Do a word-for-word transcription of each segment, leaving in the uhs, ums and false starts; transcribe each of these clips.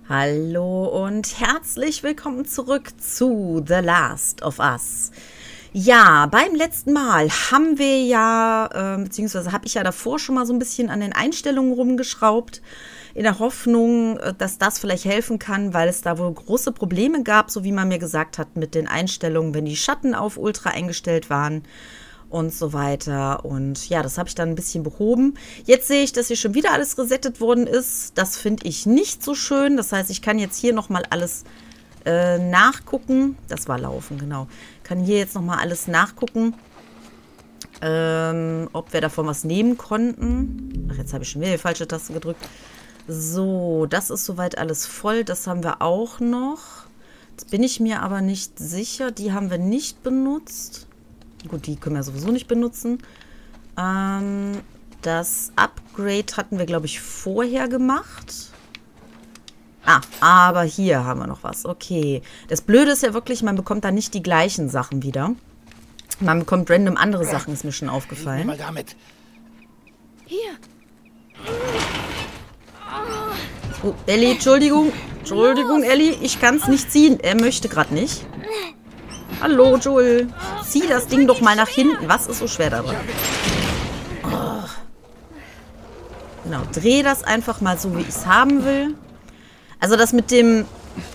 Hallo und herzlich willkommen zurück zu The Last of Us. Ja, beim letzten Mal haben wir ja, äh, beziehungsweise habe ich ja davor schon mal so ein bisschen an den Einstellungen rumgeschraubt, in der Hoffnung, dass das vielleicht helfen kann, weil es da wohl große Probleme gab, so wie man mir gesagt hat, mit den Einstellungen, wenn die Schatten auf Ultra eingestellt waren und so weiter. Und ja, das habe ich dann ein bisschen behoben. Jetzt sehe ich, dass hier schon wieder alles resettet worden ist. Das finde ich nicht so schön. Das heißt, ich kann jetzt hier nochmal alles äh, nachgucken. Das war Laufen, genau. Kann hier jetzt nochmal alles nachgucken, ähm, ob wir davon was nehmen konnten. Ach, jetzt habe ich schon wieder die falsche Taste gedrückt. So, das ist soweit alles voll. Das haben wir auch noch. Jetzt bin ich mir aber nicht sicher. Die haben wir nicht benutzt. Gut, die können wir sowieso nicht benutzen. Ähm, das Upgrade hatten wir, glaube ich, vorher gemacht. Ah, aber hier haben wir noch was. Okay. Das Blöde ist ja wirklich, man bekommt da nicht die gleichen Sachen wieder. Man bekommt random andere Sachen, ist mir schon aufgefallen. Mal damit. Hier. Oh, Ellie, Entschuldigung. Entschuldigung, Ellie, ich kann es nicht ziehen. Er möchte gerade nicht. Hallo, Joel. Zieh das Ding doch mal nach hinten. Was ist so schwer daran? Oh. Genau, dreh das einfach mal so, wie ich es haben will. Also das mit dem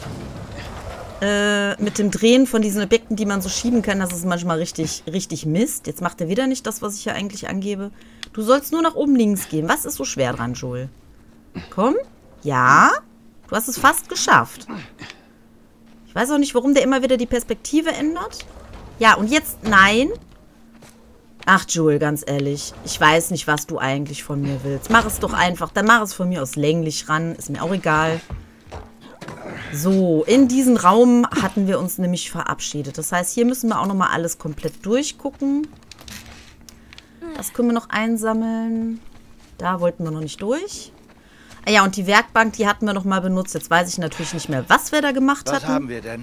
äh, mit dem Drehen von diesen Objekten, die man so schieben kann, das ist manchmal richtig, richtig Mist. Jetzt macht er wieder nicht das, was ich hier eigentlich angebe. Du sollst nur nach oben links gehen. Was ist so schwer dran, Joel? Komm. Ja. Du hast es fast geschafft. Ich weiß auch nicht, warum der immer wieder die Perspektive ändert. Ja, und jetzt, nein. Ach, Joel, ganz ehrlich. Ich weiß nicht, was du eigentlich von mir willst. Mach es doch einfach. Dann mach es von mir aus länglich ran. Ist mir auch egal. So, in diesen Raum hatten wir uns nämlich verabschiedet. Das heißt, hier müssen wir auch nochmal alles komplett durchgucken. Das können wir noch einsammeln. Da wollten wir noch nicht durch. Ah ja, und die Werkbank, die hatten wir noch mal benutzt. Jetzt weiß ich natürlich nicht mehr, was wir da gemacht Was hatten. haben wir denn?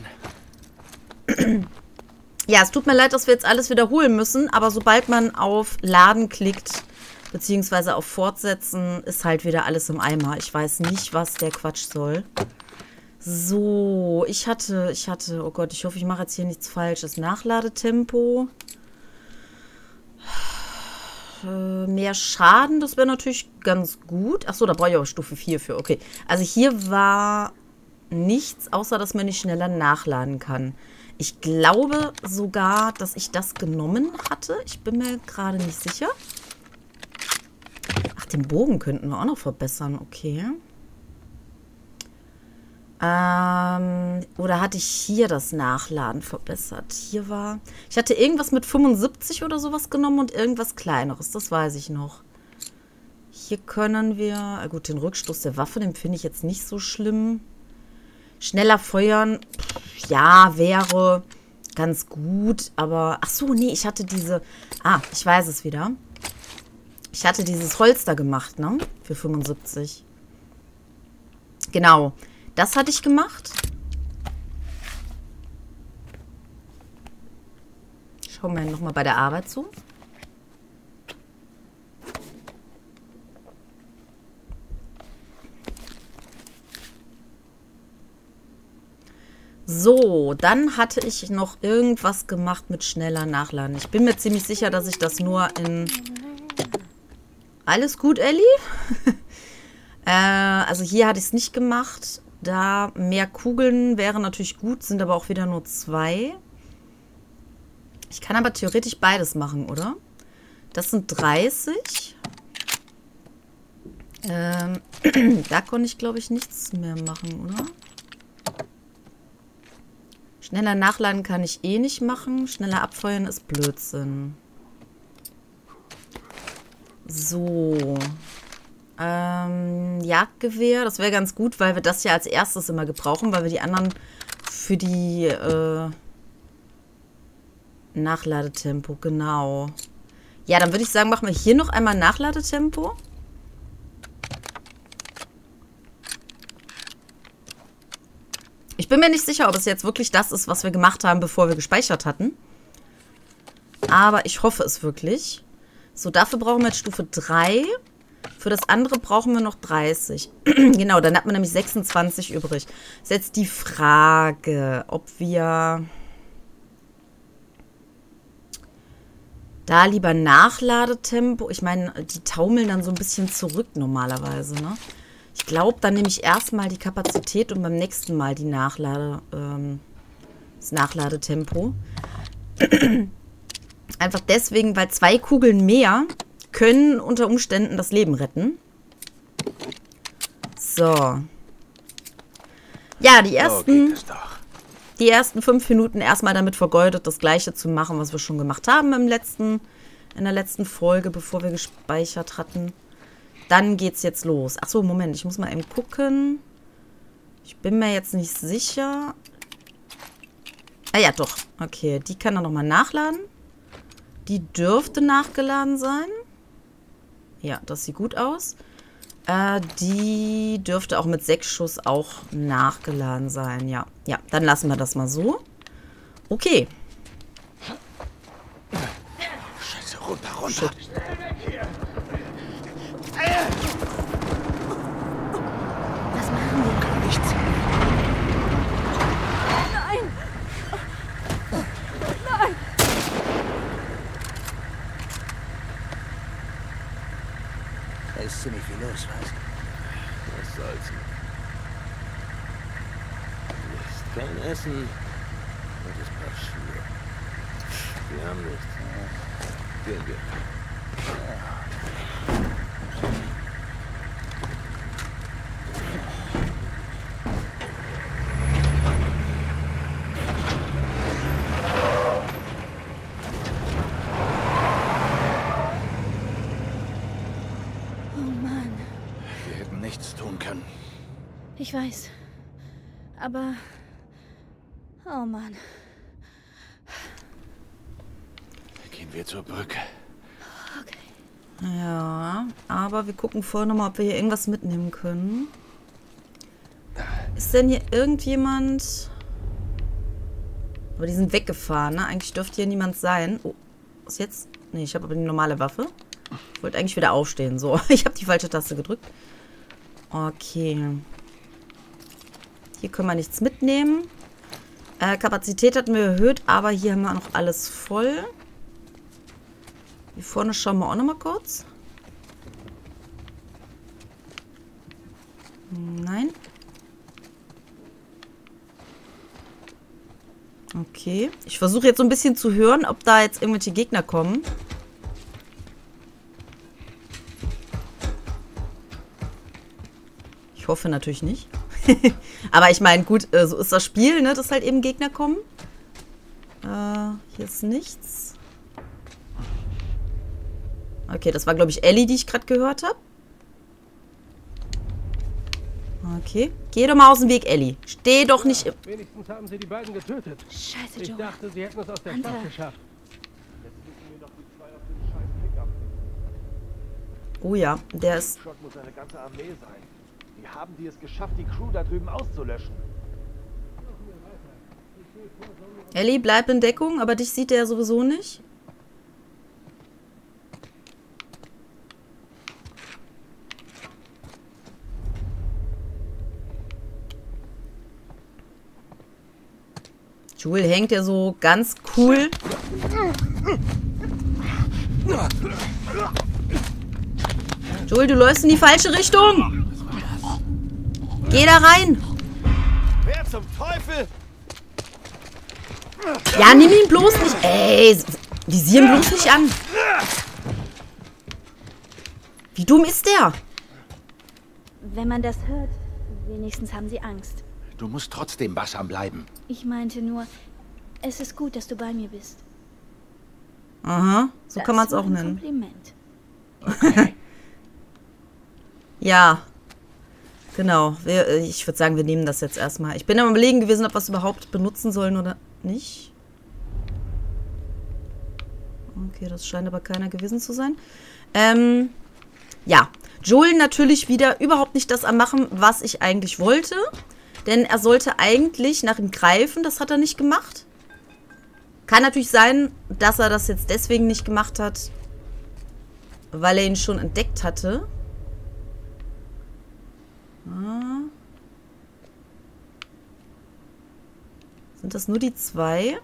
Ja, es tut mir leid, dass wir jetzt alles wiederholen müssen, aber sobald man auf Laden klickt, beziehungsweise auf Fortsetzen, ist halt wieder alles im Eimer. Ich weiß nicht, was der Quatsch soll. So, ich hatte, ich hatte, oh Gott, ich hoffe, ich mache jetzt hier nichts Falsches. Nachladetempo. Mehr Schaden, das wäre natürlich ganz gut. Achso, da brauche ich auch Stufe vier für. Okay, also hier war nichts, außer dass man nicht schneller nachladen kann. Ich glaube sogar, dass ich das genommen hatte. Ich bin mir gerade nicht sicher. Ach, den Bogen könnten wir auch noch verbessern. Okay. Ähm, oder hatte ich hier das Nachladen verbessert? Hier war... Ich hatte irgendwas mit fünfundsiebzig oder sowas genommen und irgendwas Kleineres. Das weiß ich noch. Hier können wir... Gut, den Rückstoß der Waffe, den finde ich jetzt nicht so schlimm. Schneller feuern, ja, wäre ganz gut. Aber... Ach so, nee, ich hatte diese... Ah, ich weiß es wieder. Ich hatte dieses Holster gemacht, ne? Für fünfundsiebzig. Genau. Das hatte ich gemacht. Schauen wir nochmal bei der Arbeit zu. So, dann hatte ich noch irgendwas gemacht mit schneller Nachladen. Ich bin mir ziemlich sicher, dass ich das nur in... Alles gut, Ellie? äh, also hier hatte ich es nicht gemacht. Da mehr Kugeln wären natürlich gut, sind aber auch wieder nur zwei. Ich kann aber theoretisch beides machen, oder? Das sind dreißig. Ähm, da konnte ich, glaube ich, nichts mehr machen, oder? Schneller nachladen kann ich eh nicht machen. Schneller abfeuern ist Blödsinn. So. Ähm, Jagdgewehr, das wäre ganz gut, weil wir das ja als erstes immer gebrauchen, weil wir die anderen für die äh, Nachladetempo, genau. Ja, dann würde ich sagen, machen wir hier noch einmal Nachladetempo. Ich bin mir nicht sicher, ob es jetzt wirklich das ist, was wir gemacht haben, bevor wir gespeichert hatten. Aber ich hoffe es wirklich. So, dafür brauchen wir jetzt Stufe drei. Für das andere brauchen wir noch dreißig. Genau, dann hat man nämlich sechsundzwanzig übrig. Ist jetzt die Frage, ob wir da lieber Nachladetempo. Ich meine, die taumeln dann so ein bisschen zurück normalerweise, ne? Ich glaube, dann nehme ich erstmal die Kapazität und beim nächsten Mal die Nachlade, ähm, das Nachladetempo. Einfach deswegen, weil zwei Kugeln mehr können unter Umständen das Leben retten. So. Ja, die ersten, die ersten fünf Minuten erstmal damit vergeudet, das Gleiche zu machen, was wir schon gemacht haben im letzten, in der letzten Folge, bevor wir gespeichert hatten. Dann geht's jetzt los. Achso, Moment, ich muss mal eben gucken. Ich bin mir jetzt nicht sicher. Ah ja, doch. Okay, die kann er nochmal nachladen. Die dürfte nachgeladen sein. Ja, das sieht gut aus. Äh, die dürfte auch mit sechs Schuss auch nachgeladen sein. Ja, ja, dann lassen wir das mal so. Okay. Scheiße, runter, runter. Shit. Was machen wir? Nichts. Nein! Nein! Da ist ziemlich viel los, was? Was soll's? Mist, kein Essen und das Paar Schuhe. Wir haben nichts. Gehen wir. Wir hätten nichts tun können. Ich weiß. Aber... Oh Mann. Gehen wir zur Brücke. Okay. Ja, aber wir gucken vorher nochmal, ob wir hier irgendwas mitnehmen können. Ist denn hier irgendjemand... Aber die sind weggefahren, ne? Eigentlich dürfte hier niemand sein. Oh, was jetzt? Nee, ich habe aber die normale Waffe. Ich wollte eigentlich wieder aufstehen. So, ich habe die falsche Taste gedrückt. Okay. Hier können wir nichts mitnehmen. Äh, Kapazität hatten wir erhöht, aber hier haben wir noch alles voll. Hier vorne schauen wir auch noch mal kurz. Nein. Okay. Ich versuche jetzt so ein bisschen zu hören, ob da jetzt irgendwelche Gegner kommen. Ich hoffe natürlich nicht. Aber ich meine, gut, äh, so ist das Spiel, ne, dass halt eben Gegner kommen. Äh, hier ist nichts. Okay, das war, glaube ich, Ellie, die ich gerade gehört habe. Okay. Geh doch mal aus dem Weg, Ellie. Steh doch nicht im... Wenigstens haben sie die beiden getötet. Scheiße, Ich Joe. dachte, sie hätten es aus der Hunter. Stadt geschafft. Jetzt müssen wir noch die zwei auf den scheiß Pickup. Oh ja, der ist... Shot muss eine ganze Armee sein. Wie haben die es geschafft, die Crew da drüben auszulöschen? Ellie, bleib in Deckung, aber dich sieht er sowieso nicht. Joel hängt ja so ganz cool. Joel, du läufst in die falsche Richtung. Geh da rein. Wer zum Teufel? Ja, nimm ihn bloß nicht. Ey, visier ihn bloß nicht an. Wie dumm ist der? Wenn man das hört, wenigstens haben sie Angst. Du musst trotzdem wachsam bleiben. Ich meinte nur, es ist gut, dass du bei mir bist. Aha, so Das kann man es war auch ein nennen. Kompliment. Okay. Ja, genau. Wir, äh, ich würde sagen, wir nehmen das jetzt erstmal. Ich bin am Überlegen gewesen, ob wir es überhaupt benutzen sollen oder nicht. Okay, das scheint aber keiner gewesen zu sein. Ähm, ja. Joel natürlich wieder überhaupt nicht das am Machen, was ich eigentlich wollte. Denn er sollte eigentlich nach ihm greifen. Das hat er nicht gemacht. Kann natürlich sein, dass er das jetzt deswegen nicht gemacht hat, weil er ihn schon entdeckt hatte. Ah. Sind das nur die zwei?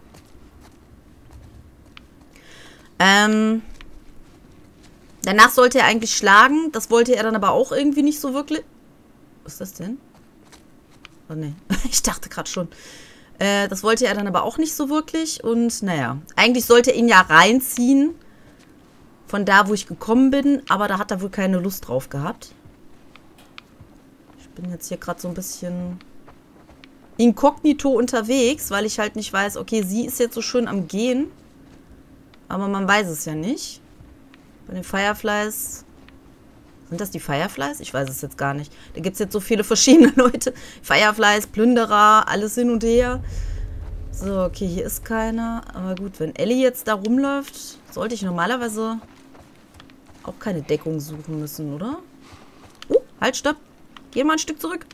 Ähm. Danach sollte er eigentlich schlagen. Das wollte er dann aber auch irgendwie nicht so wirklich. Was ist das denn? Oh ne, ich dachte gerade schon. Äh, das wollte er dann aber auch nicht so wirklich. Und naja, eigentlich sollte er ihn ja reinziehen. Von da, wo ich gekommen bin. Aber da hat er wohl keine Lust drauf gehabt. Ich bin jetzt hier gerade so ein bisschen inkognito unterwegs, weil ich halt nicht weiß, okay, sie ist jetzt so schön am Gehen. Aber man weiß es ja nicht. Bei den Fireflies. Sind das die Fireflies? Ich weiß es jetzt gar nicht. Da gibt es jetzt so viele verschiedene Leute. Fireflies, Plünderer, alles hin und her. So, okay, hier ist keiner. Aber gut, wenn Ellie jetzt da rumläuft, sollte ich normalerweise auch keine Deckung suchen müssen, oder? Uh, halt, stopp. Geh mal ein Stück zurück.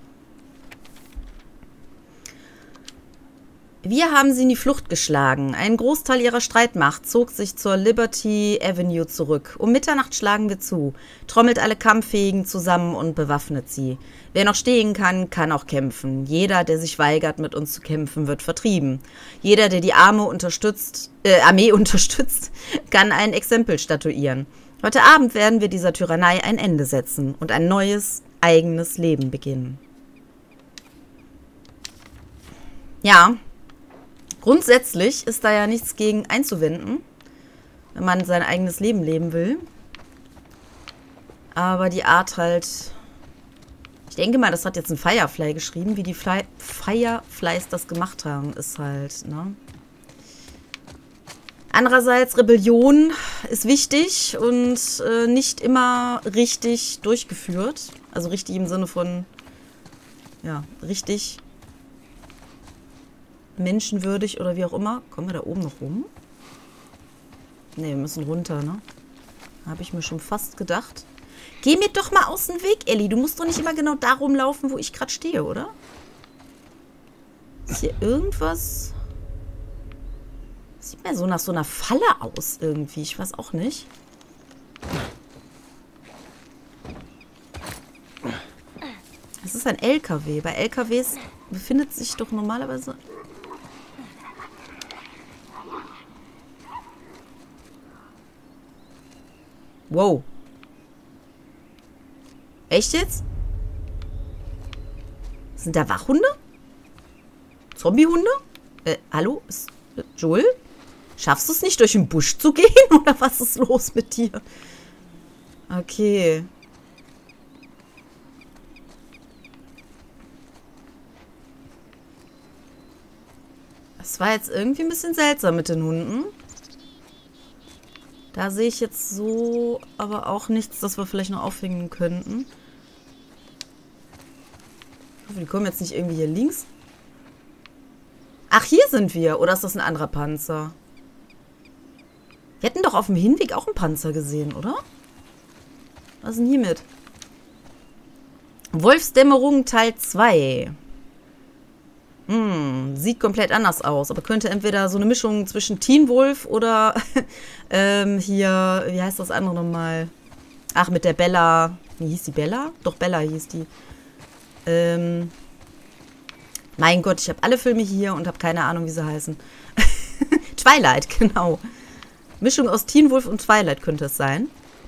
Wir haben sie in die Flucht geschlagen. Ein Großteil ihrer Streitmacht zog sich zur Liberty Avenue zurück. Um Mitternacht schlagen wir zu, trommelt alle Kampffähigen zusammen und bewaffnet sie. Wer noch stehen kann, kann auch kämpfen. Jeder, der sich weigert, mit uns zu kämpfen, wird vertrieben. Jeder, der die Arme unterstützt, äh, Armee unterstützt, kann ein Exempel statuieren. Heute Abend werden wir dieser Tyrannei ein Ende setzen und ein neues, eigenes Leben beginnen. Ja, grundsätzlich ist da ja nichts gegen einzuwenden, wenn man sein eigenes Leben leben will. Aber die Art halt... Ich denke mal, das hat jetzt ein Firefly geschrieben, wie die Fly Fireflies das gemacht haben, ist halt, ne? Andererseits, Rebellion ist wichtig und äh, nicht immer richtig durchgeführt. Also richtig im Sinne von, ja, richtig menschenwürdig oder wie auch immer. Kommen wir da oben noch rum? Ne, wir müssen runter, ne? Habe ich mir schon fast gedacht. Geh mir doch mal aus dem Weg, Ellie. Du musst doch nicht immer genau da rumlaufen, wo ich gerade stehe, oder? Ist hier irgendwas... Sieht mir so nach so einer Falle aus irgendwie. Ich weiß auch nicht. Es ist ein L K W. Bei L K Ws befindet sich doch normalerweise... Wow. Echt jetzt? Sind da Wachhunde? Zombiehunde? Äh, hallo? Ist, äh, Joel? Schaffst du es nicht, durch den Busch zu gehen? Oder was ist los mit dir? Okay. Das war jetzt irgendwie ein bisschen seltsam mit den Hunden. Da sehe ich jetzt so aber auch nichts, das wir vielleicht noch aufhängen könnten. Ich hoffe, die kommen jetzt nicht irgendwie hier links. Ach, hier sind wir. Oder ist das ein anderer Panzer? Wir hätten doch auf dem Hinweg auch einen Panzer gesehen, oder? Was ist denn hiermit? Wolfsdämmerung Teil zwei. Hm, sieht komplett anders aus. Aber könnte entweder so eine Mischung zwischen Teen Wolf oder ähm, hier, wie heißt das andere nochmal? Ach, mit der Bella. Wie hieß die Bella? Doch, Bella hieß die. Ähm, mein Gott, ich habe alle Filme hier und habe keine Ahnung, wie sie heißen. Twilight, genau. Mischung aus Teen Wolf und Twilight könnte es sein.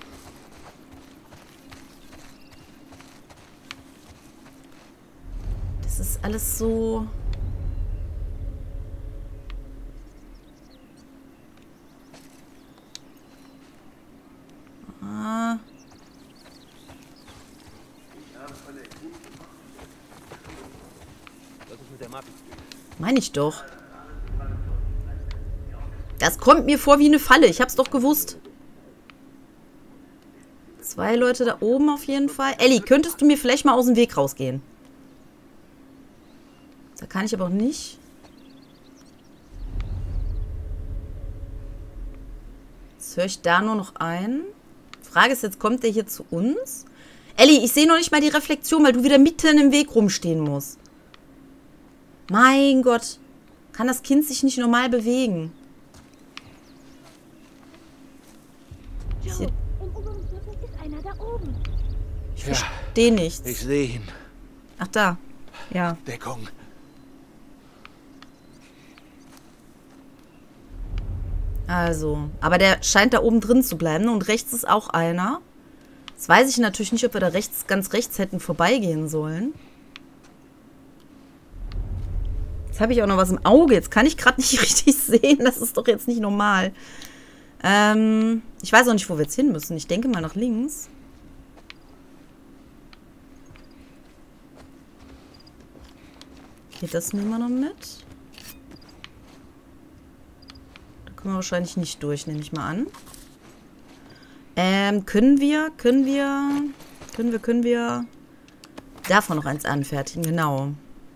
Das ist alles so... Ah. Meine ich doch. Das kommt mir vor wie eine Falle. Ich hab's doch gewusst. Zwei Leute da oben auf jeden Fall. Ellie, könntest du mir vielleicht mal aus dem Weg rausgehen? Da kann ich aber auch nicht. Jetzt höre ich da nur noch einen. Frage ist jetzt, kommt der hier zu uns? Ellie, ich sehe noch nicht mal die Reflexion, weil du wieder mitten im Weg rumstehen musst. Mein Gott. Kann das Kind sich nicht normal bewegen? Joe, in unserem Viertel ist einer da oben. Ja, Den nichts. Ich sehe ihn. Ach, da. Ja. Deckung. Also, aber der scheint da oben drin zu bleiben. Und rechts ist auch einer. Jetzt weiß ich natürlich nicht, ob wir da rechts, ganz rechts hätten vorbeigehen sollen. Jetzt habe ich auch noch was im Auge. Jetzt kann ich gerade nicht richtig sehen. Das ist doch jetzt nicht normal. Ähm, ich weiß auch nicht, wo wir jetzt hin müssen. Ich denke mal nach links. Okay, das nehmen wir noch mit. Da kommen wir wahrscheinlich nicht durch, nehme ich mal an. Ähm, können wir, können wir, können wir, können wir davon noch eins anfertigen, genau.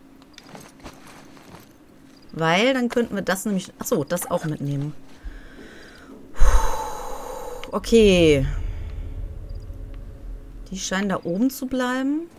Weil, dann könnten wir das nämlich, achso, das auch mitnehmen. Okay. Die scheinen da oben zu bleiben.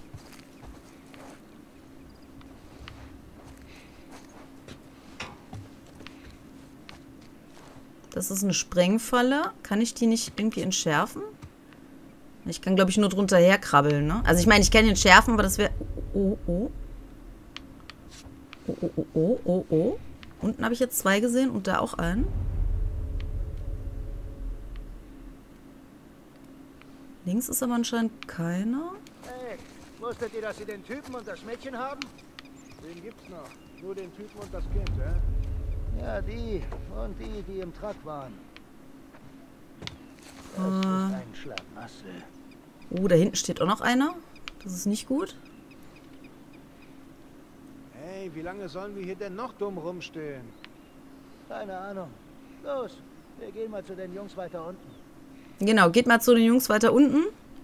Das ist eine Sprengfalle. Kann ich die nicht irgendwie entschärfen? Ich kann, glaube ich, nur drunter herkrabbeln, ne? Also ich meine, ich kann ihn entschärfen, aber das wäre... Oh, oh. Oh, oh, oh, oh, oh, oh. Unten habe ich jetzt zwei gesehen und da auch einen. Links ist aber anscheinend keiner. Hey, wusstet ihr, dass sie den Typen und das Mädchen haben? Den gibt's noch. Nur den Typen und das Kind, ja? Ja, die und die, die im Truck waren. Das äh. ist ein Schlamassel. Oh, da hinten steht auch noch einer. Das ist nicht gut. Hey, wie lange sollen wir hier denn noch dumm rumstehen? Keine Ahnung. Los, wir gehen mal zu den Jungs weiter unten. Genau, geht mal zu den Jungs weiter unten.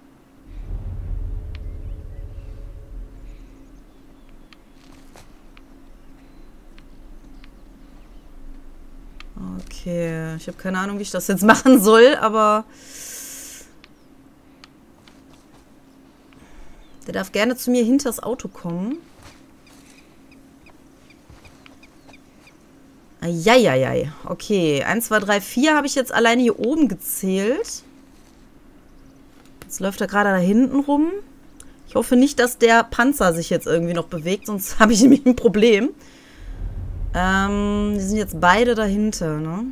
Okay, ich habe keine Ahnung, wie ich das jetzt machen soll, aber der darf gerne zu mir hinter das Auto kommen. Eieiei. Okay, eins, zwei, drei, vier habe ich jetzt alleine hier oben gezählt. Jetzt läuft er gerade da hinten rum. Ich hoffe nicht, dass der Panzer sich jetzt irgendwie noch bewegt, sonst habe ich nämlich ein Problem. Ähm, die sind jetzt beide dahinter, ne?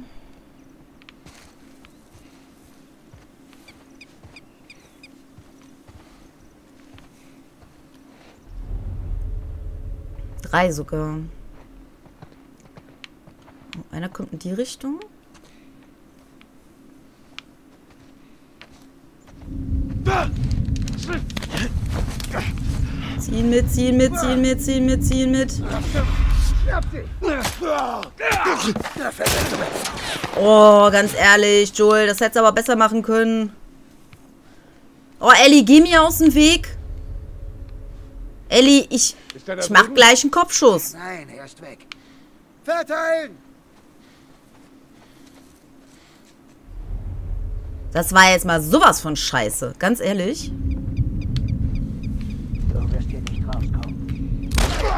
Drei sogar. Oh, einer kommt in die Richtung. Ziehen mit, ziehen mit, ziehen mit, ziehen mit, ziehen mit. Oh, ganz ehrlich, Joel, das hättest du aber besser machen können. Oh, Ellie, geh mir aus dem Weg. Ellie, ich, ich mach gleich einen Kopfschuss. Nein, er ist weg. Verteilen! Das war jetzt mal sowas von Scheiße, ganz ehrlich. Du wirst hier nicht rauskommen.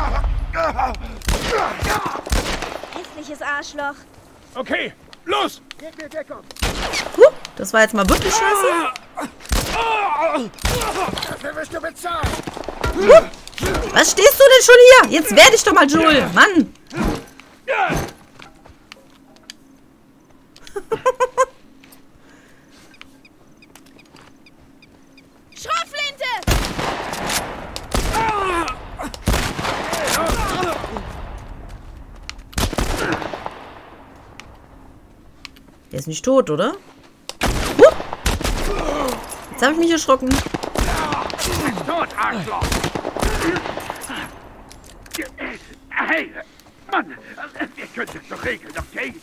Hässliches Arschloch. Okay, los! Gib mir Deckung! Huh, das war jetzt mal wirklich scheiße. Dafür wirst du bezahlt! Huh, was stehst du denn schon hier? Jetzt werde ich doch mal Joel, Mann. Schrotflinte! Der ist nicht tot, oder? Huh. Jetzt habe ich mich erschrocken. Tot, Arschloch! Hey, Mann! Wir können das doch regeln, okay?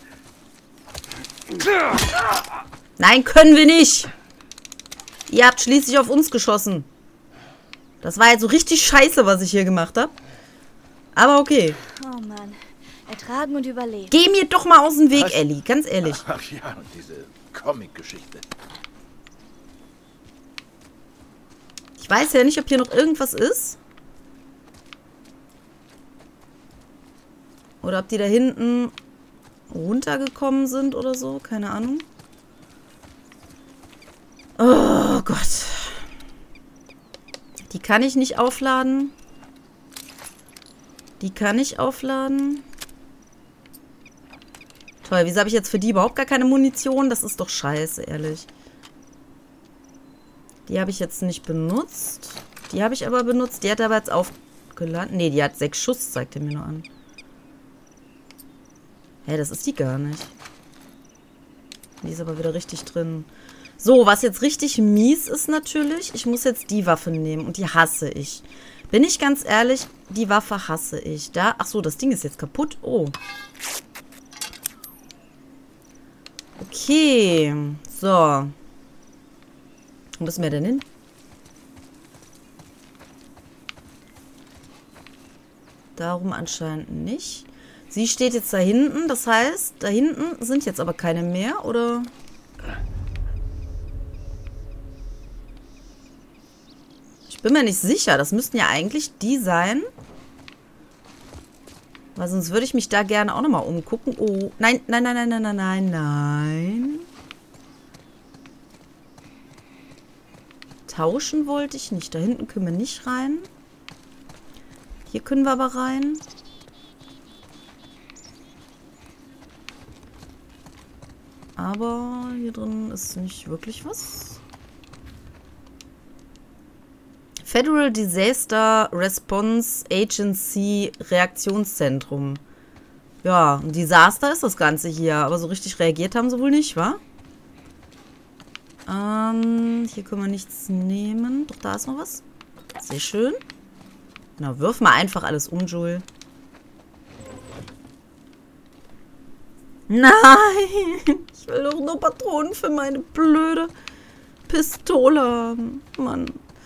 Nein, können wir nicht. Ihr habt schließlich auf uns geschossen. Das war jetzt so richtig scheiße, was ich hier gemacht habe. Aber okay. Oh Mann. Ertragen und überleben. Geh mir doch mal aus dem Weg, Was? Ellie. Ganz ehrlich. Ach ja, und diese Comic-Geschichte. Ich weiß ja nicht, ob hier noch irgendwas ist. Oder ob die da hinten runtergekommen sind oder so. Keine Ahnung. Oh Gott. kann ich nicht aufladen. Die kann ich aufladen. Toll, wieso habe ich jetzt für die überhaupt gar keine Munition? Das ist doch scheiße, ehrlich. Die habe ich jetzt nicht benutzt. Die habe ich aber benutzt. Die hat aber jetzt aufgeladen. Ne, die hat sechs Schuss, zeigt er mir nur an. Hä, das ist die gar nicht. Die ist aber wieder richtig drin. So, was jetzt richtig mies ist natürlich, ich muss jetzt die Waffe nehmen und die hasse ich. Bin ich ganz ehrlich, die Waffe hasse ich. Da, ach so, das Ding ist jetzt kaputt. Oh. Okay, so. Wo müssen wir denn hin? Darum anscheinend nicht. Sie steht jetzt da hinten, das heißt, da hinten sind jetzt aber keine mehr, oder? Ich bin mir nicht sicher. Das müssten ja eigentlich die sein. Weil sonst würde ich mich da gerne auch nochmal umgucken. Oh, nein, nein, nein, nein, nein, nein, nein, nein. Tauschen wollte ich nicht. Da hinten können wir nicht rein. Hier können wir aber rein. Aber hier drin ist nicht wirklich was. Federal Disaster Response Agency Reaktionszentrum. Ja, ein Desaster ist das Ganze hier. Aber so richtig reagiert haben sie wohl nicht, wa? Ähm, hier können wir nichts nehmen. Doch, da ist noch was. Sehr schön. Na, wirf mal einfach alles um, Joel. Nein! Ich will doch nur Patronen für meine blöde Pistole haben. Mann.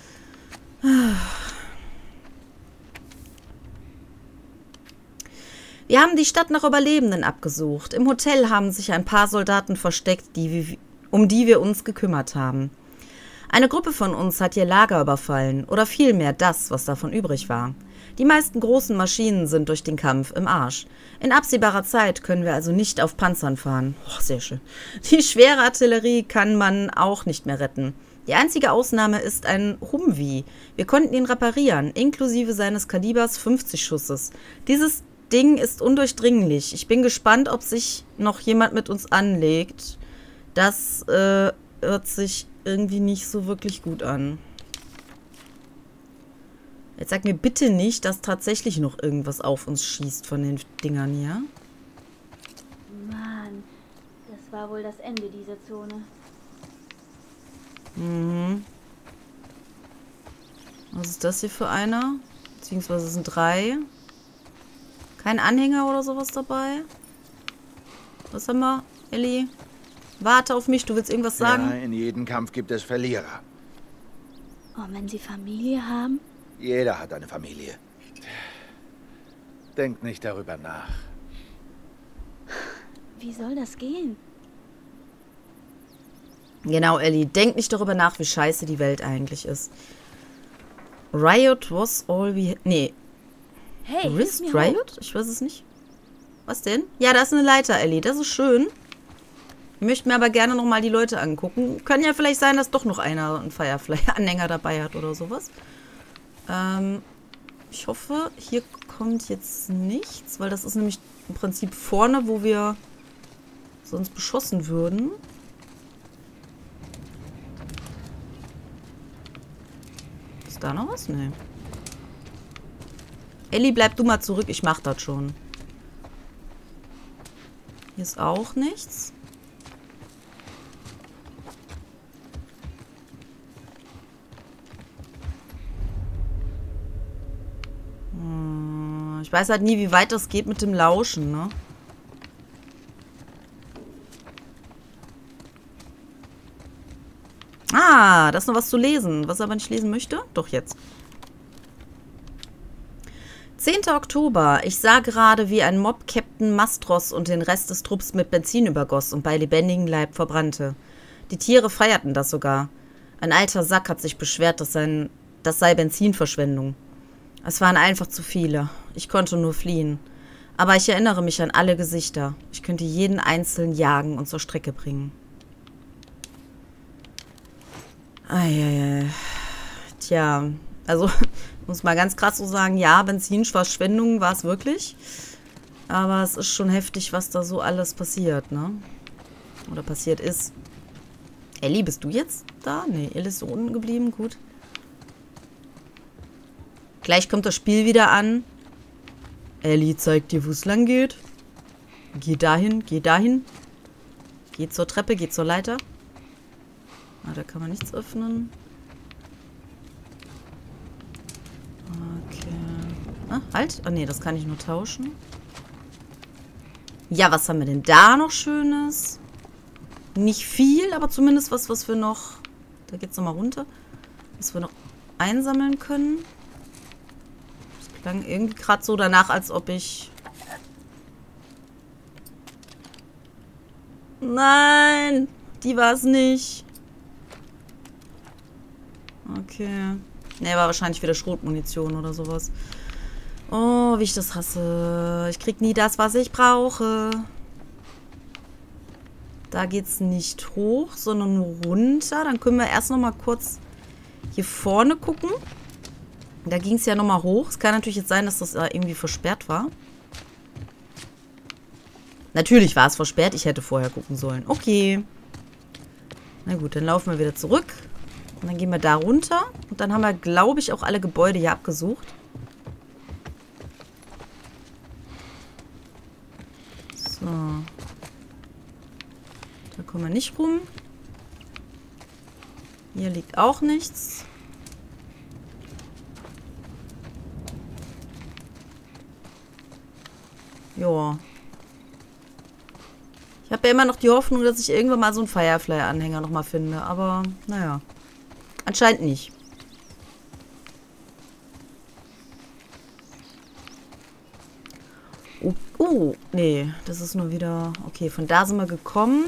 Wir haben die Stadt nach Überlebenden abgesucht. Im Hotel haben sich ein paar Soldaten versteckt, die, um die wir uns gekümmert haben. Eine Gruppe von uns hat ihr Lager überfallen, oder vielmehr das, was davon übrig war. Die meisten großen Maschinen sind durch den Kampf im Arsch. In absehbarer Zeit können wir also nicht auf Panzern fahren. Oh, sehr schön. Die schwere Artillerie kann man auch nicht mehr retten. Die einzige Ausnahme ist ein Humvee. Wir konnten ihn reparieren, inklusive seines Kalibers fünfzig Schusses. Dieses Ding ist undurchdringlich. Ich bin gespannt, ob sich noch jemand mit uns anlegt. Das äh, hört sich irgendwie nicht so wirklich gut an. Jetzt sag mir bitte nicht, dass tatsächlich noch irgendwas auf uns schießt von den Dingern hier. Mann, das war wohl das Ende dieser Zone. Mhm. Was ist das hier für einer? Beziehungsweise es sind drei. Kein Anhänger oder sowas dabei? Was haben wir, Ellie? Warte auf mich, du willst irgendwas sagen? Ja, in jedem Kampf gibt es Verlierer. Und wenn sie Familie haben? Jeder hat eine Familie. Denkt nicht darüber nach. Wie soll das gehen? Genau, Ellie, denk nicht darüber nach, wie scheiße die Welt eigentlich ist. Riot was all we... Nee. Hey, Risk Riot? Ich weiß es nicht. Was denn? Ja, da ist eine Leiter, Ellie. Das ist schön. Ich möchte mir aber gerne nochmal die Leute angucken. Kann ja vielleicht sein, dass doch noch einer einen Firefly-Anhänger dabei hat oder sowas. Ähm, ich hoffe, hier kommt jetzt nichts, weil das ist nämlich im Prinzip vorne, wo wir sonst beschossen würden. Ist da noch was? Nee. Ellie, bleib du mal zurück, ich mach das schon. Hier ist auch nichts. Ich weiß halt nie, wie weit das geht mit dem Lauschen, ne? Ah, da ist noch was zu lesen. Was er aber nicht lesen möchte? Doch jetzt. zehnter Oktober. Ich sah gerade, wie ein Mob Captain Mastros und den Rest des Trupps mit Benzin übergoss und bei lebendigem Leib verbrannte. Die Tiere feierten das sogar. Ein alter Sack hat sich beschwert, dass sein, das sei Benzinverschwendung. Es waren einfach zu viele. Ich konnte nur fliehen. Aber ich erinnere mich an alle Gesichter. Ich könnte jeden einzeln jagen und zur Strecke bringen. Eieiei. Tja, Also, muss mal ganz krass so sagen, ja, Benzinverschwendung war es wirklich. Aber es ist schon heftig, was da so alles passiert, ne? Oder passiert ist. Ellie, bist du jetzt da? Nee, Ellie ist so unten geblieben, gut. Gleich kommt das Spiel wieder an. Ellie zeigt dir, wo es lang geht. Geh dahin, geh dahin. Geh zur Treppe, geh zur Leiter. Ah, da kann man nichts öffnen. Okay. Ah, halt. Ah, nee, das kann ich nur tauschen. Ja, was haben wir denn da noch Schönes? Nicht viel, aber zumindest was, was wir noch... Da geht's nochmal runter. Was wir noch einsammeln können. Das klang irgendwie gerade so danach, als ob ich... Nein! Die war es nicht. Okay. Ne, war wahrscheinlich wieder Schrotmunition oder sowas. Oh, wie ich das hasse. Ich krieg nie das, was ich brauche. Da geht's nicht hoch, sondern nur runter. Dann können wir erst noch mal kurz hier vorne gucken. Da ging es ja noch mal hoch. Es kann natürlich jetzt sein, dass das irgendwie versperrt war. Natürlich war es versperrt. Ich hätte vorher gucken sollen. Okay. Na gut, dann laufen wir wieder zurück. Und dann gehen wir da runter. Und dann haben wir, glaube ich, auch alle Gebäude hier abgesucht. So. Da kommen wir nicht rum. Hier liegt auch nichts. Joa. Ich habe ja immer noch die Hoffnung, dass ich irgendwann mal so einen Firefly-Anhänger nochmal finde. Aber, naja. Anscheinend nicht. Oh, oh, nee. Das ist nur wieder... Okay, von da sind wir gekommen.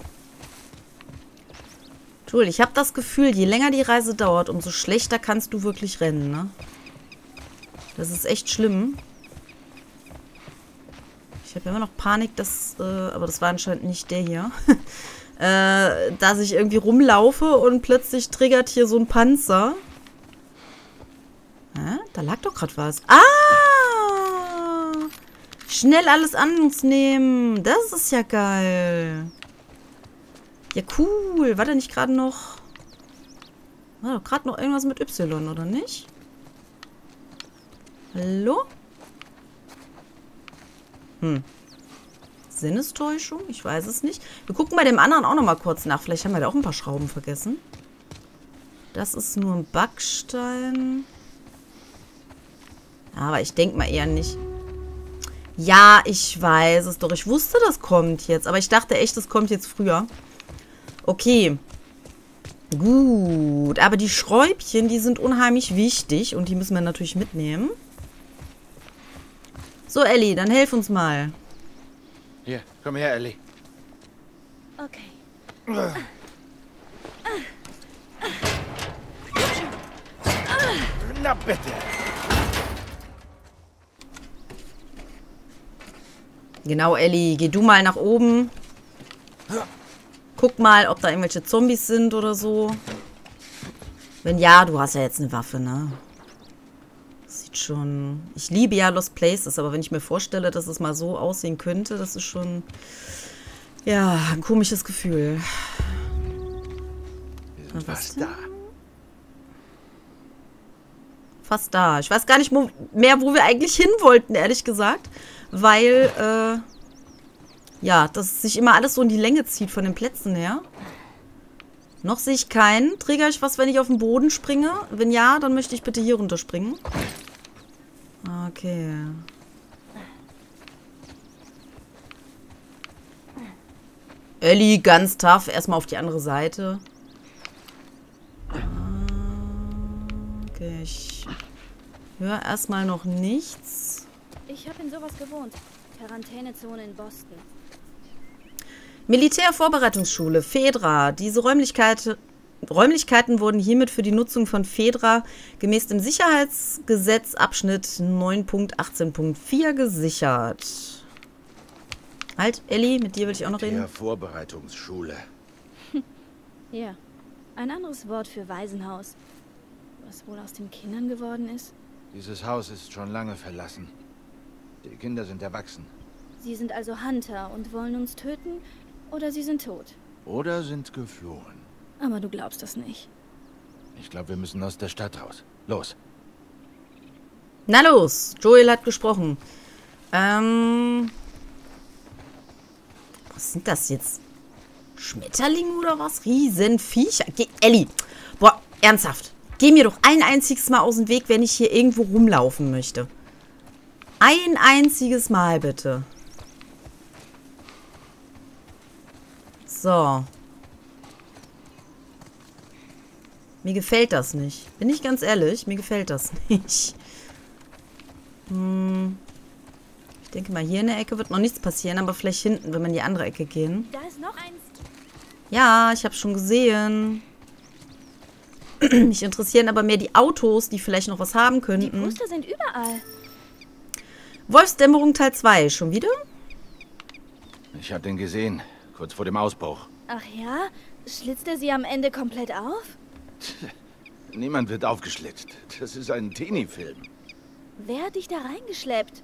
Jules, ich habe das Gefühl, je länger die Reise dauert, umso schlechter kannst du wirklich rennen, ne? Das ist echt schlimm. Ich habe immer noch Panik, dass... Äh, aber das war anscheinend nicht der hier. äh, dass ich irgendwie rumlaufe und plötzlich triggert hier so ein Panzer. Hä? Da lag doch gerade was. Ah! Schnell alles an uns nehmen. Das ist ja geil. Ja, cool. War da nicht gerade noch... War doch gerade noch irgendwas mit Y, oder nicht? Hallo? Hm. Sinnestäuschung? Ich weiß es nicht. Wir gucken bei dem anderen auch noch mal kurz nach. Vielleicht haben wir da auch ein paar Schrauben vergessen. Das ist nur ein Backstein. Aber ich denke mal eher nicht. Ja, ich weiß es doch. Ich wusste, das kommt jetzt. Aber ich dachte echt, das kommt jetzt früher. Okay. Gut. Aber die Schräubchen, die sind unheimlich wichtig. Und die müssen wir natürlich mitnehmen. So, Ellie, dann helf uns mal. Hier, komm her, Ellie. Okay. Na bitte. Genau, Ellie, geh du mal nach oben. Guck mal, ob da irgendwelche Zombies sind oder so. Wenn ja, du hast ja jetzt eine Waffe, ne? Sieht schon... Ich liebe ja Lost Places, aber wenn ich mir vorstelle, dass es mal so aussehen könnte, das ist schon... Ja, ein komisches Gefühl. Wir sind fast da. Fast da. Ich weiß gar nicht mehr, wo wir eigentlich hin wollten, ehrlich gesagt. Weil, äh, ja, das sich immer alles so in die Länge zieht von den Plätzen her. Noch sehe ich keinen. Trigger ich was, wenn ich auf den Boden springe? Wenn ja, dann möchte ich bitte hier runterspringen. Okay. Ellie, ganz tough. Erstmal auf die andere Seite. Okay, ich höre erstmal noch nichts. Ich habe in sowas gewohnt. Quarantänezone in Boston. Militärvorbereitungsschule, Fedra. Diese Räumlichkeit, Räumlichkeiten wurden hiermit für die Nutzung von Fedra gemäß dem Sicherheitsgesetz Abschnitt neun Punkt achtzehn Punkt vier gesichert. Halt, Ellie, mit dir will ich auch noch reden. Militärvorbereitungsschule. Ja, ein anderes Wort für Waisenhaus. Was wohl aus den Kindern geworden ist? Dieses Haus ist schon lange verlassen. Die Kinder sind erwachsen. Sie sind also Hunter und wollen uns töten? Oder sie sind tot? Oder sind geflohen. Aber du glaubst das nicht. Ich glaube, wir müssen aus der Stadt raus. Los. Na los, Joel hat gesprochen. Ähm... Was sind das jetzt? Schmetterlinge oder was? Riesenviecher. Geh, Ellie. Boah, ernsthaft. Geh mir doch ein einziges Mal aus dem Weg, wenn ich hier irgendwo rumlaufen möchte. Ein einziges Mal, bitte. So. Mir gefällt das nicht. Bin ich ganz ehrlich, mir gefällt das nicht. Hm. Ich denke mal, hier in der Ecke wird noch nichts passieren, aber vielleicht hinten, wenn wir in die andere Ecke gehen. Da ist noch eins. Ja, ich habe schon gesehen. Mich interessieren aber mehr die Autos, die vielleicht noch was haben Die könnten. Poster sind überall. Wolfsdämmerung Teil zwei. Schon wieder? Ich habe den gesehen, kurz vor dem Ausbruch. Ach ja? Schlitzt er sie am Ende komplett auf? Niemand wird aufgeschlitzt. Das ist ein Teenie-Film. Wer hat dich da reingeschleppt?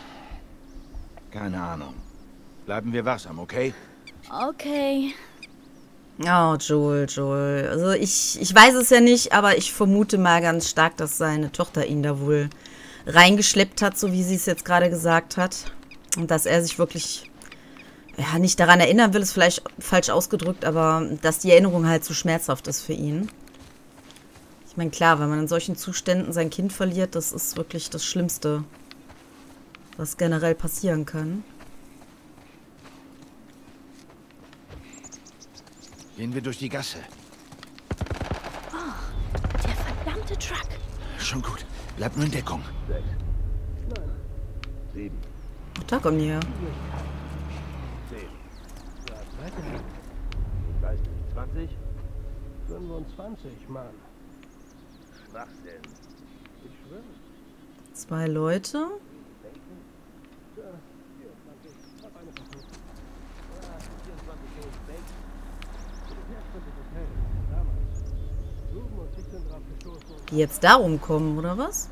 Keine Ahnung. Bleiben wir wachsam, okay? Okay. Oh, Joel, Joel. Also ich, ich weiß es ja nicht, aber ich vermute mal ganz stark, dass seine Tochter ihn da wohl reingeschleppt hat, so wie sie es jetzt gerade gesagt hat. Und dass er sich wirklich, ja, nicht daran erinnern will, ist vielleicht falsch ausgedrückt, aber dass die Erinnerung halt zu schmerzhaft ist für ihn. Ich meine, klar, wenn man in solchen Zuständen sein Kind verliert, das ist wirklich das Schlimmste, was generell passieren kann. Gehen wir durch die Gasse. Oh, der verdammte Truck. Schon gut. Bleib nur in Deckung. Sieben. Ach, da kommen die her. Zehn. Ich weiß nicht. zwanzig? fünfundzwanzig, Mann. Schwachsinn. Ich schwöre. Zwei Leute. Die jetzt darum kommen, oder was?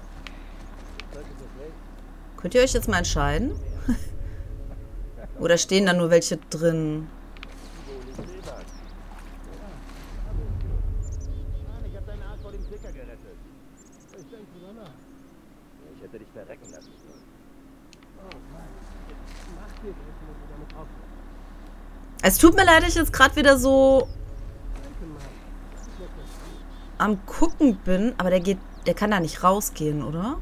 Könnt ihr euch jetzt mal entscheiden? Oder stehen da nur welche drin? Ich habe deinen Arsch vor dem Klicker gerettet. Ich denke drüber nach. Ich hätte dich verrecken lassen sollen. Oh Mann, jetzt mach dir das, wenn du damit aufhörst. Es tut mir leid, dass ich jetzt gerade wieder so Danke, Mann. Das ist wirklich gut. am Gucken bin, aber der geht, der kann da nicht rausgehen, oder?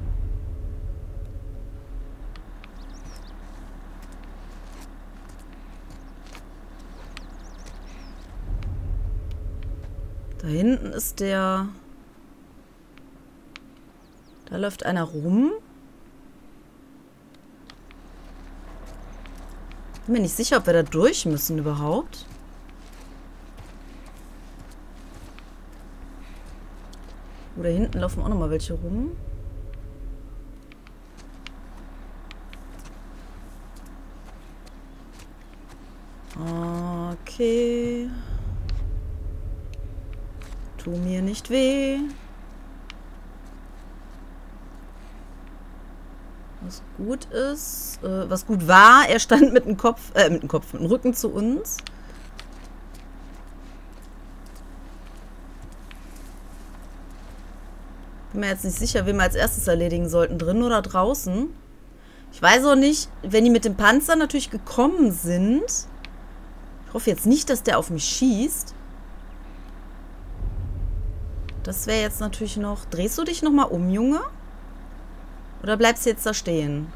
Da hinten ist der... Da läuft einer rum. Bin mir nicht sicher, ob wir da durch müssen überhaupt. Oder hinten laufen auch noch mal welche rum. Okay. Tu mir nicht weh. Was gut ist, äh, was gut war, er stand mit dem Kopf, äh, mit dem Kopf, mit dem Rücken zu uns. Bin mir jetzt nicht sicher, wen wir als erstes erledigen sollten, drin oder draußen. Ich weiß auch nicht, wenn die mit dem Panzer natürlich gekommen sind. Ich hoffe jetzt nicht, dass der auf mich schießt. Das wäre jetzt natürlich noch... Drehst du dich nochmal um, Junge? Oder bleibst du jetzt da stehen?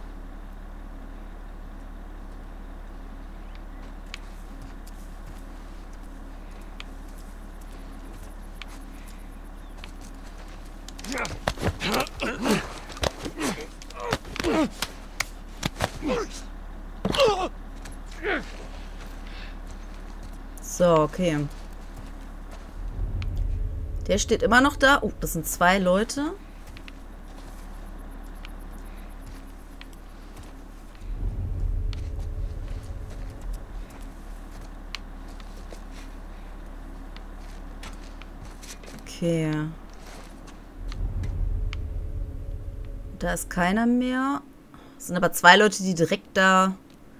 So, okay. Der steht immer noch da. Oh, das sind zwei Leute. Okay. Da ist keiner mehr. Es sind aber zwei Leute, die direkt da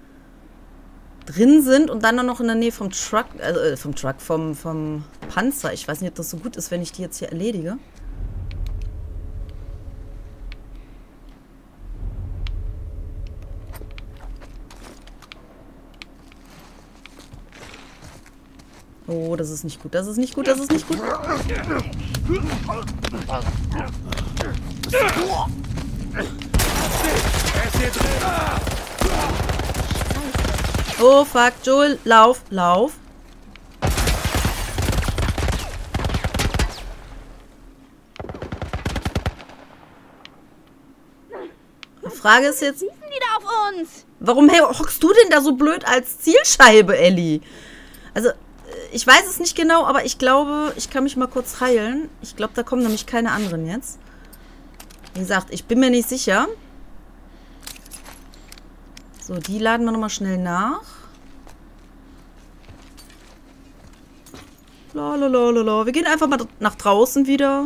drin sind und dann nur noch in der Nähe vom Truck, also äh, vom Truck, vom, vom Panzer. Ich weiß nicht, ob das so gut ist, wenn ich die jetzt hier erledige. Oh, das ist nicht gut, das ist nicht gut, das ist nicht gut. Oh, fuck, Joel, lauf, lauf. Die Frage ist jetzt, Schießen die da auf uns? warum hey, hockst du denn da so blöd als Zielscheibe, Ellie? Also, ich weiß es nicht genau, aber ich glaube, ich kann mich mal kurz heilen. Ich glaube, da kommen nämlich keine anderen jetzt. Wie gesagt, ich bin mir nicht sicher. So, die laden wir nochmal schnell nach. Lalalala. Wir gehen einfach mal nach draußen wieder.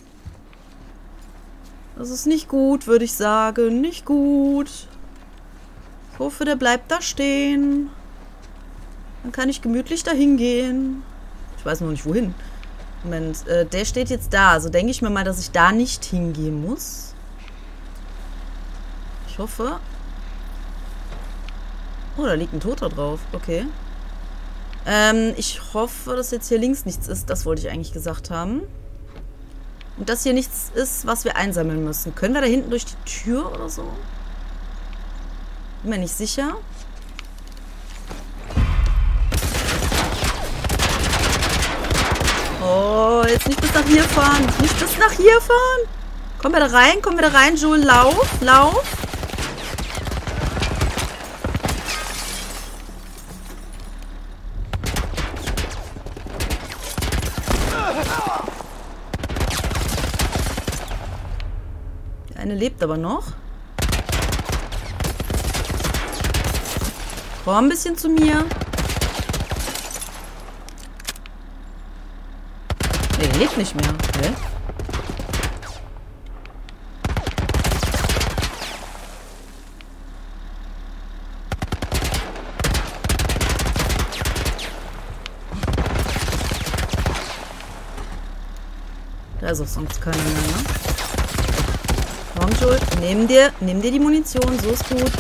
Das ist nicht gut, würde ich sagen. Nicht gut. Ich hoffe, der bleibt da stehen. Dann kann ich gemütlich dahin gehen. Ich weiß noch nicht, wohin. Moment, äh, der steht jetzt da. Also denke ich mir mal, dass ich da nicht hingehen muss. Ich hoffe... Oh, da liegt ein Toter drauf. Okay. Ähm, ich hoffe, dass jetzt hier links nichts ist. Das wollte ich eigentlich gesagt haben. Und dass hier nichts ist, was wir einsammeln müssen. Können wir da hinten durch die Tür oder so? Bin mir nicht sicher. Oh, jetzt nicht bis nach hier fahren. Nicht bis nach hier fahren. Kommen wir da rein? Kommen wir da rein, Joel? Lauf, lauf. Der eine lebt aber noch. Komm ein bisschen zu mir. Nee, der lebt nicht mehr. Okay. Da ist auch sonst keiner mehr, ne? Komm, Joel, nimm dir, nimm dir die Munition, so ist gut.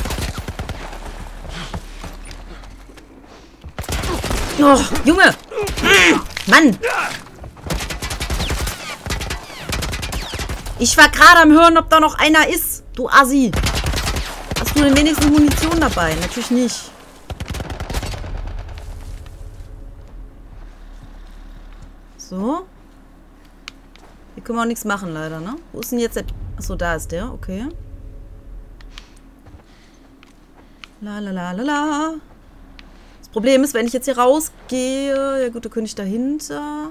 Oh, Junge! Mann! Ich war gerade am Hören, ob da noch einer ist. Du Assi. Hast du denn wenigstens Munition dabei? Natürlich nicht. So. Hier können wir auch nichts machen, leider, ne? Wo ist denn jetzt der... Achso, da ist der. Okay. La la la la la. Das Problem ist, wenn ich jetzt hier rausgehe... Ja gut, da könnte ich dahinter...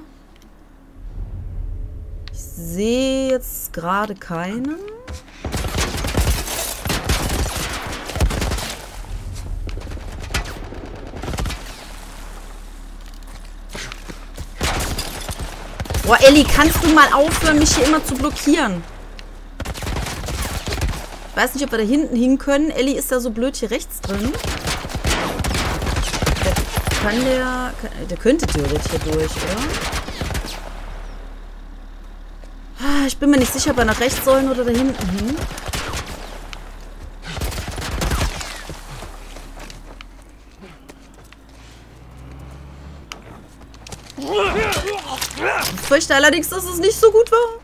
Ich sehe jetzt gerade keinen. Boah, Ellie, kannst du mal aufhören, mich hier immer zu blockieren? Ich weiß nicht, ob wir da hinten hin können. Ellie ist da so blöd hier rechts drin. Der, kann der... Kann, der könnte theoretisch hier durch, oder? Ich bin mir nicht sicher, ob er nach rechts sollen oder da hinten hin. Ich fürchte allerdings, dass es nicht so gut war.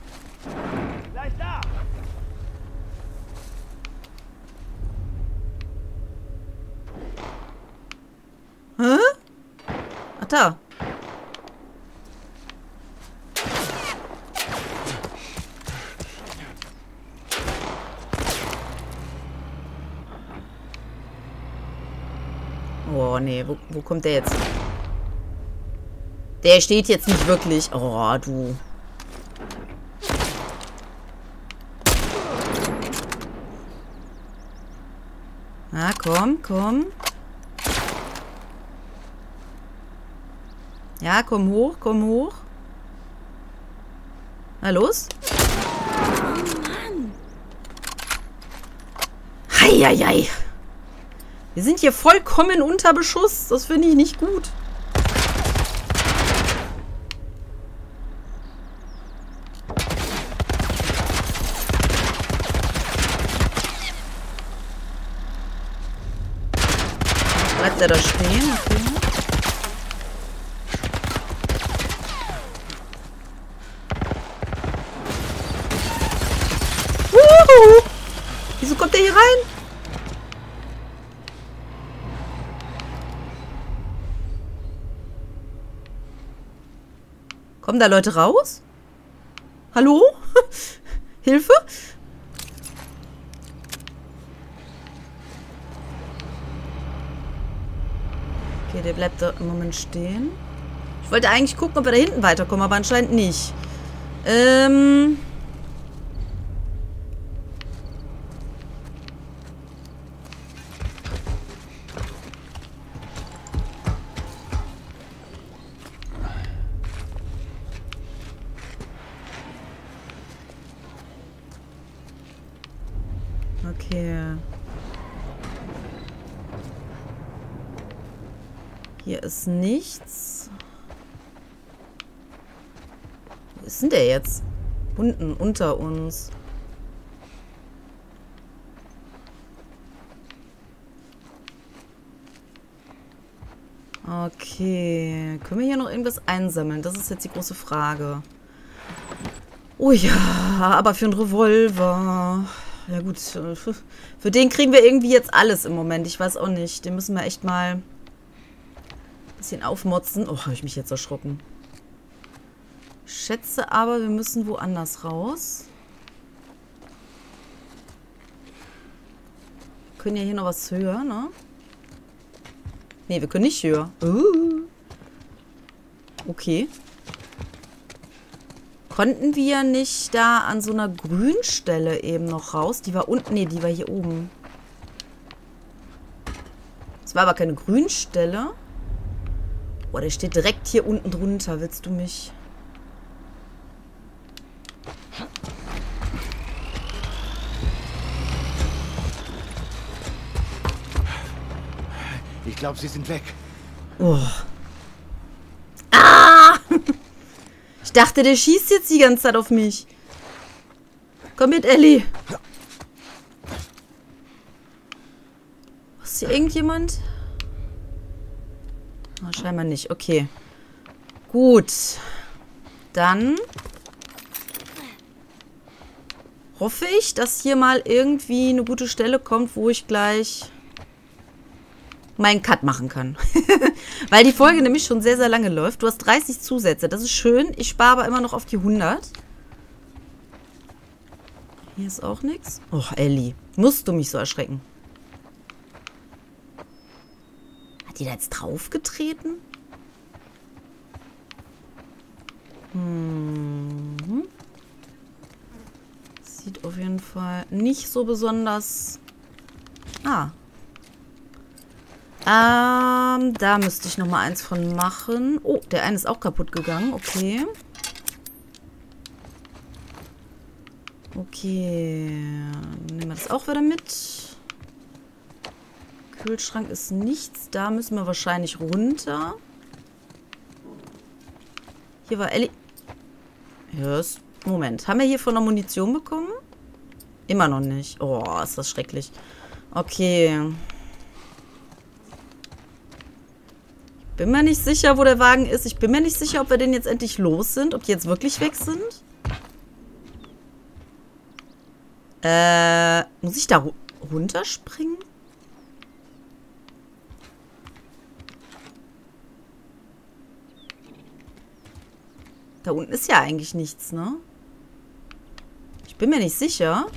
Hä? Ach, da. Oh, nee, wo, wo kommt der jetzt? Der steht jetzt nicht wirklich. Oh, du. Na, komm, komm. Ja, komm hoch, komm hoch. Na, los. Mann. Eieiei. Wir sind hier vollkommen unter Beschuss. Das finde ich nicht gut. Bleibt er da stehen? Okay. Wuhu! Wieso kommt der hier rein? Kommen da Leute raus? Hallo? Hilfe? Okay, der bleibt da im Moment stehen. Ich wollte eigentlich gucken, ob wir da hinten weiterkommen, aber anscheinend nicht. Ähm... Okay. Hier ist nichts. Wo ist denn der jetzt? Unten, unter uns. Okay. Können wir hier noch irgendwas einsammeln? Das ist jetzt die große Frage. Oh ja, aber für einen Revolver... Ja gut, für den kriegen wir irgendwie jetzt alles im Moment. Ich weiß auch nicht. Den müssen wir echt mal ein bisschen aufmotzen. Oh, habe ich mich jetzt erschrocken. Ich schätze aber, wir müssen woanders raus. Wir können ja hier noch was höher, ne? Ne, wir können nicht höher. Uh. Okay. Konnten wir nicht da an so einer Grünstelle eben noch raus? Die war unten. Ne, die war hier oben. Das war aber keine Grünstelle. Boah, der steht direkt hier unten drunter. Willst du mich... Ich glaube, sie sind weg. Oh. Ah! Ich dachte, der schießt jetzt die ganze Zeit auf mich. Komm mit, Ellie. Ist hier irgendjemand? Oh, scheinbar nicht. Okay. Gut. Dann hoffe ich, dass hier mal irgendwie eine gute Stelle kommt, wo ich gleich meinen Cut machen kann. Weil die Folge nämlich schon sehr, sehr lange läuft. Du hast dreißig Zusätze. Das ist schön. Ich spare aber immer noch auf die hundert. Hier ist auch nichts. Oh, Ellie. Musst du mich so erschrecken? Hat die da jetzt draufgetreten? Hm. Sieht auf jeden Fall nicht so besonders... Ah. Ähm, da müsste ich nochmal eins von machen. Oh, der eine ist auch kaputt gegangen. Okay. Okay. Nehmen wir das auch wieder mit. Kühlschrank ist nichts. Da müssen wir wahrscheinlich runter. Hier war Ellie. Yes. Moment. Haben wir hier von der Munition bekommen? Immer noch nicht. Oh, ist das schrecklich. Okay. Bin mir nicht sicher, wo der Wagen ist. Ich bin mir nicht sicher, ob wir den jetzt endlich los sind. Ob die jetzt wirklich weg sind. Äh, muss ich da ru runterspringen? Da unten ist ja eigentlich nichts, ne? Ich bin mir nicht sicher.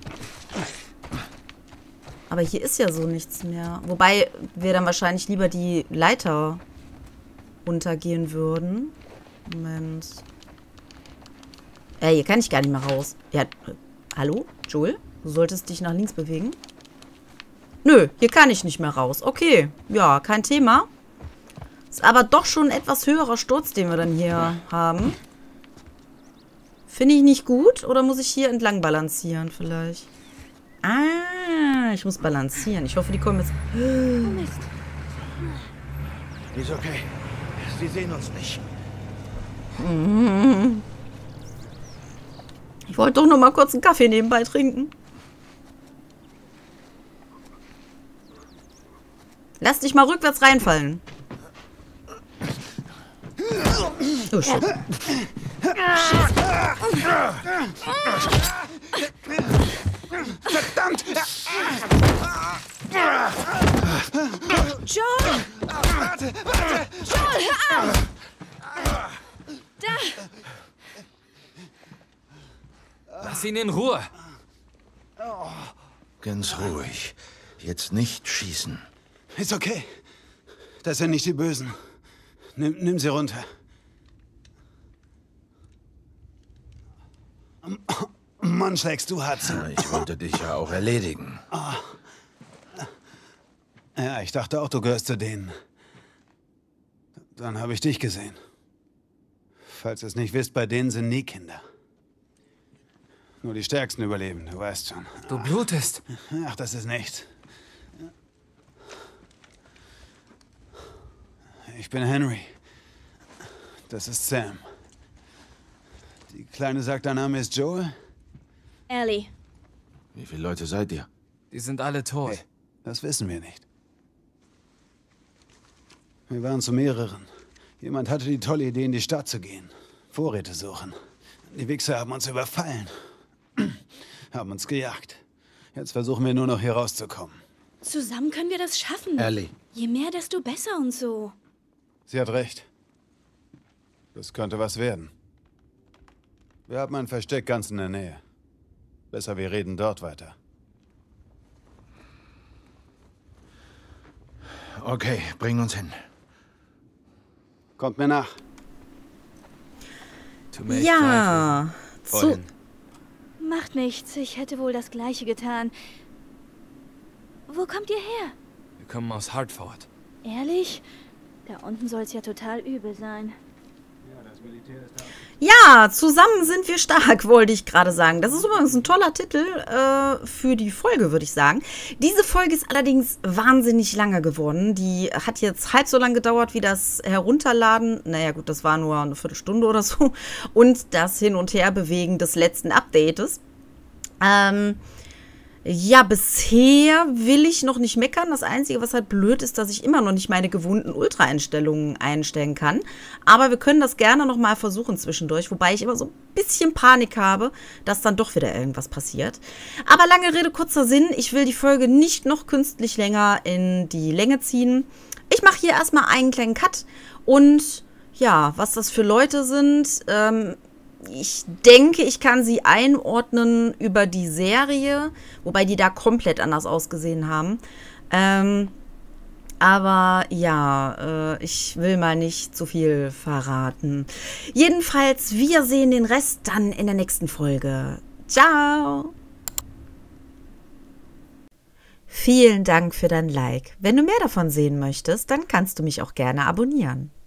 Aber hier ist ja so nichts mehr. Wobei wir dann wahrscheinlich lieber die Leiter runtergehen würden. Moment. Äh, hier kann ich gar nicht mehr raus. Ja, hallo? Joel? Du solltest dich nach links bewegen. Nö, hier kann ich nicht mehr raus. Okay, ja, kein Thema. Ist aber doch schon ein etwas höherer Sturz, den wir dann hier haben. Finde ich nicht gut. Oder muss ich hier entlang balancieren vielleicht? Ah, ich muss balancieren. Ich hoffe, die kommen jetzt... Oh Mist. Ist okay. Sie sehen uns nicht. Ich wollte doch noch mal kurz einen Kaffee nebenbei trinken. Lass dich mal rückwärts reinfallen. Oh, shit. Verdammt! Joel! Warte, warte! Joel, hör auf! Da! Lass ihn in Ruhe. Ganz ruhig. Jetzt nicht schießen. Ist okay. Das sind nicht die Bösen. Nimm, nimm sie runter. Mann, schlägst du hart zu. Ich wollte dich ja auch erledigen. Ja, ich dachte auch, du gehörst zu denen. Dann habe ich dich gesehen. Falls ihr es nicht wisst, bei denen sind nie Kinder. Nur die Stärksten überleben, du weißt schon. Du blutest. Ach, das ist nichts. Ich bin Henry. Das ist Sam. Die Kleine sagt, dein Name ist Joel? Ellie. Wie viele Leute seid ihr? Die sind alle tot. Hey, das wissen wir nicht. Wir waren zu mehreren. Jemand hatte die tolle Idee, in die Stadt zu gehen. Vorräte suchen. Die Wichser haben uns überfallen. Haben uns gejagt. Jetzt versuchen wir nur noch hier rauszukommen. Zusammen können wir das schaffen. Ellie. Je mehr, desto besser und so. Sie hat recht. Das könnte was werden. Wir haben ein Versteck ganz in der Nähe. Besser, wir reden dort weiter. Okay, bring uns hin. Kommt mir nach. Tut mir echt Ja, leid. zu, Vorhin. Macht nichts, ich hätte wohl das Gleiche getan. Wo kommt ihr her? Wir kommen aus Hartford. Ehrlich? Da unten soll es ja total übel sein. ja, zusammen sind wir stark, wollte ich gerade sagen. Das ist übrigens ein toller Titel äh, für die Folge, würde ich sagen. Diese Folge ist allerdings wahnsinnig lange geworden. Die hat jetzt halb so lange gedauert wie das Herunterladen. Naja gut, das war nur eine Viertelstunde oder so. Und das Hin- und Herbewegen des letzten Updates. Ähm... Ja, bisher will ich noch nicht meckern. Das Einzige, was halt blöd ist, dass ich immer noch nicht meine gewohnten Ultra-Einstellungen einstellen kann. Aber wir können das gerne noch mal versuchen zwischendurch. Wobei ich immer so ein bisschen Panik habe, dass dann doch wieder irgendwas passiert. Aber lange Rede, kurzer Sinn. Ich will die Folge nicht noch künstlich länger in die Länge ziehen. Ich mache hier erstmal einen kleinen Cut. Und ja, was das für Leute sind... Ähm, Ich denke, ich kann sie einordnen über die Serie, wobei die da komplett anders ausgesehen haben. Ähm, aber ja, äh, ich will mal nicht zu viel verraten. Jedenfalls, wir sehen den Rest dann in der nächsten Folge. Ciao! Vielen Dank für dein Like. Wenn du mehr davon sehen möchtest, dann kannst du mich auch gerne abonnieren.